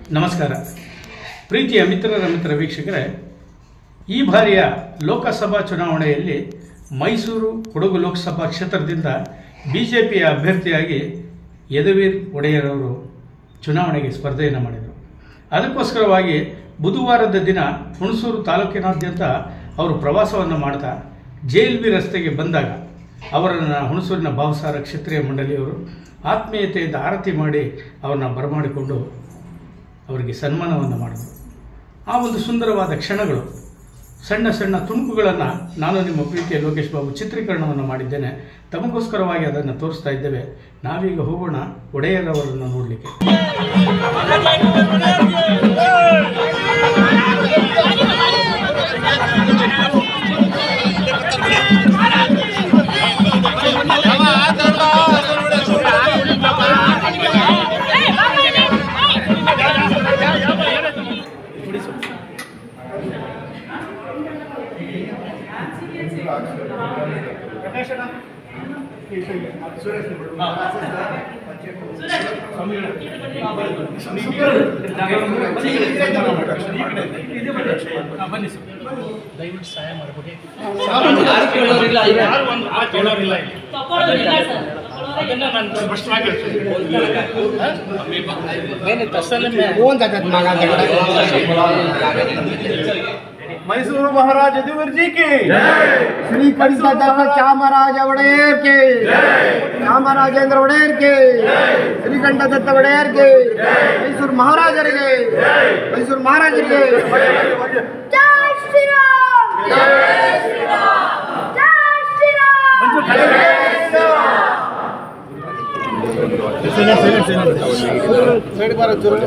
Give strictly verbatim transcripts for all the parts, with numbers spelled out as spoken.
ನಮಸ್ಕಾರ ಪ್ರೀತಿಯ ಮಿತ್ರರ ಮಿತ್ರ ವೀಕ್ಷಕರೇ, ಈ ಬಾರಿಯ ಲೋಕಸಭಾ ಚುನಾವಣೆಯಲ್ಲಿ ಮೈಸೂರು ಕೊಡಗು ಲೋಕಸಭಾ ಕ್ಷೇತ್ರದಿಂದ ಬಿಜೆಪಿಯ ಅಭ್ಯರ್ಥಿಯಾಗಿ ಯದುವೀರ್ ಒಡೆಯರ್ ಅವರು ಚುನಾವಣೆಗೆ ಸ್ಪರ್ಧೆಯನ್ನು ಮಾಡಿದರು. ಅದಕ್ಕೋಸ್ಕರವಾಗಿ ಬುಧವಾರದ ದಿನ ಹುಣಸೂರು ತಾಲೂಕಿನಾದ್ಯಂತ ಅವರು ಪ್ರವಾಸವನ್ನು ಮಾಡ್ತಾ ಜೆಎಲ್ಬಿ ರಸ್ತೆಗೆ ಬಂದಾಗ ಅವರನ್ನು ಹುಣಸೂರಿನ ಭಾವಸಾರ ಕ್ಷತ್ರಿಯ ಮಂಡಳಿಯವರು ಆತ್ಮೀಯತೆಯಿಂದ ಆರತಿ ಮಾಡಿ ಅವರನ್ನು ಬರಮಾಡಿಕೊಂಡು ಅವರಿಗೆ ಸನ್ಮಾನವನ್ನು ಮಾಡಿದರು. ಆ ಒಂದು ಸುಂದರವಾದ ಕ್ಷಣಗಳು, ಸಣ್ಣ ಸಣ್ಣ ತುಣುಕುಗಳನ್ನು ನಾನು ನಿಮ್ಮ ಪ್ರೀತಿಯ ಲೋಕೇಶ್ ಬಾಬು ಚಿತ್ರೀಕರಣವನ್ನು ಮಾಡಿದ್ದೇನೆ. ತಮಗೋಸ್ಕರವಾಗಿ ಅದನ್ನು ತೋರಿಸ್ತಾ ಇದ್ದೇವೆ. ನಾವೀಗ ಹೋಗೋಣ ಒಡೆಯರ್ ಅವರನ್ನು ನೋಡಲಿಕ್ಕೆ. ದಯವಿಟ್ಟು ಸಹಾಯ ಮಾಡಬಹುದು. मैसूर महाराज यदुवीर जी की, श्री पंचतत्व चामराज ಒಡೆಯರ್ के, चामराजेंद्र ಒಡೆಯರ್ के, श्रीकंठ दत्त ಒಡೆಯರ್ के, मैसूर महाराजರಿಗೆ, मैसूर महाराजರಿಗೆ जय श्री राम, जय श्री राम, जय श्री राम. ಸೈಡ್ ಬಾರ ಚೂರು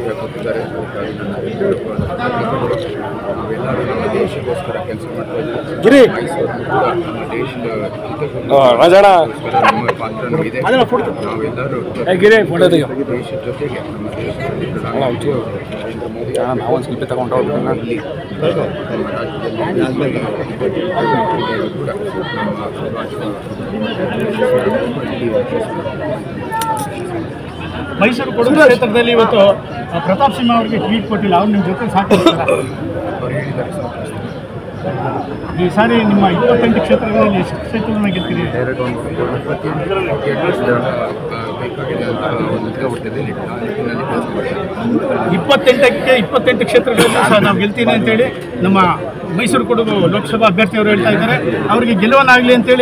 ದೇಶಕ್ಕೋಸ್ಕರ ಕೆಲಸ ಮಾಡ್ತಾ ಇದ್ದೀವಿ. ರಾಜಣ್ಣ ನಮ್ಮ ಪಾತ್ರನೂ ಇದೆ. ನಾವೆಲ್ಲರೂ ದೇಶದ ಜೊತೆಗೆ ನಮ್ಮ ದೇಶದ ನರೇಂದ್ರ ಮೋದಿ ನಾವು ಸ್ವಲ್ಪ ತಗೊಂಡು ಹೋಗೋಣ. ಇಲ್ಲಿ ನಮ್ಮ ರಾಜ್ಯದಲ್ಲಿ ಕೂಡ ಮೈಸೂರು ಕೊಡಗು ಕ್ಷೇತ್ರದಲ್ಲಿ ಇವತ್ತು ಪ್ರತಾಪ್ ಸಿಂಹ ಅವರಿಗೆ ಟ್ವೀಟ್ ಕೊಟ್ಟಿಲ್ಲ, ಅವ್ರು ನಿಮ್ಮ ಜೊತೆ ಸಾಕಿರ್ತಾರೆ. ಈ ಸಾರಿ ನಿಮ್ಮ ಇಪ್ಪತ್ತೆಂಟು ಕ್ಷೇತ್ರಗಳಲ್ಲಿ ಎಷ್ಟು ಕ್ಷೇತ್ರಗಳನ್ನ ಗೆಲ್ತೀರಿ? ಇಪ್ಪತ್ತೆಂಟಕ್ಕೆ ಇಪ್ಪತ್ತೆಂಟು ಕ್ಷೇತ್ರಗಳಲ್ಲಿ ಸಹ ನಾವು ಗೆಲ್ತೀನಿ ಅಂತೇಳಿ ನಮ್ಮ ಮೈಸೂರು ಕೊಡಗು ಲೋಕಸಭಾ ಅಭ್ಯರ್ಥಿಯವರು ಹೇಳ್ತಾ ಇದ್ದಾರೆ. ಅವರಿಗೆ ಗೆಲುವನ್ನಾಗಲಿ ಅಂತೇಳಿ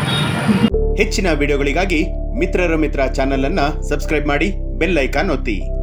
ಹೆಚ್ಚಿನ ವಿಡಿಯೋಗಳಿಗಾಗಿ ಮಿತ್ರರ ಮಿತ್ರ ಚಾನೆಲ್ ಅನ್ನು ಸಬ್ಸ್ಕ್ರೈಬ್ ಮಾಡಿ, ಬೆಲ್ ಐಕಾನ್ ಒತ್ತಿ.